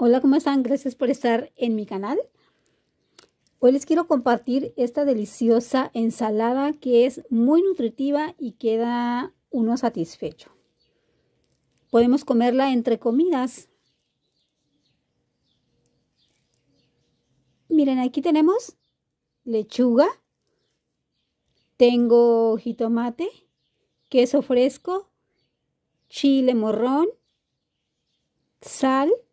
Hola, ¿cómo están? Gracias por estar en mi canal. Hoy les quiero compartir esta deliciosa ensalada que es muy nutritiva y queda uno satisfecho. Podemos comerla entre comidas. Miren, aquí tenemos lechuga, tengo jitomate, queso fresco, chile morrón, sal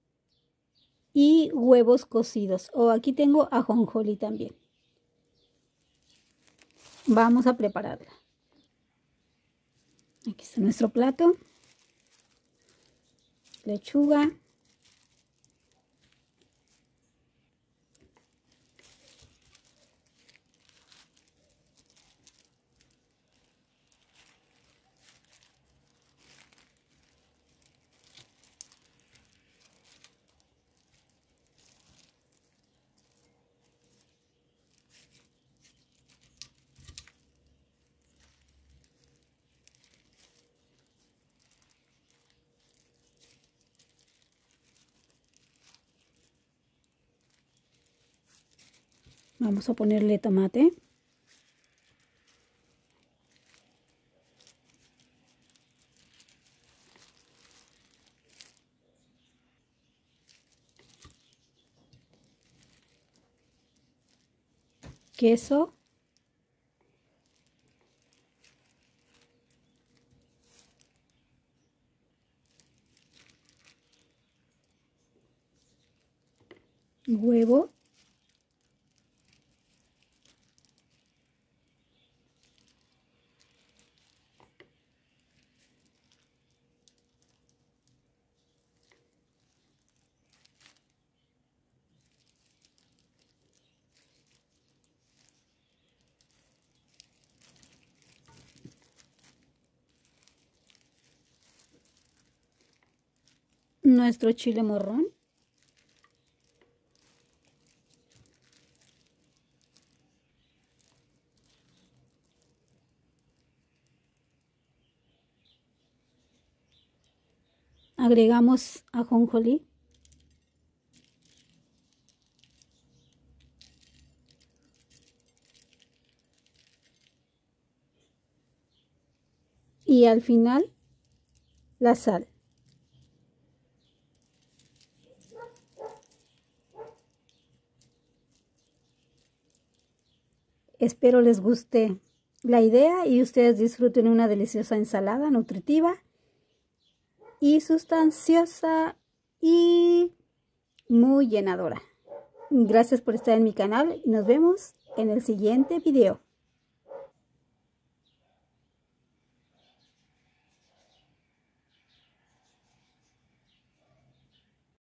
y huevos cocidos. Aquí tengo ajonjolí también. Vamos a prepararla. Aquí está nuestro plato. Lechuga. Vamos a ponerle tomate. Queso. Huevo. Nuestro chile morrón. Agregamos ajonjolí. Y al final, la sal. Espero les guste la idea y ustedes disfruten una deliciosa ensalada nutritiva y sustanciosa y muy llenadora. Gracias por estar en mi canal y nos vemos en el siguiente video.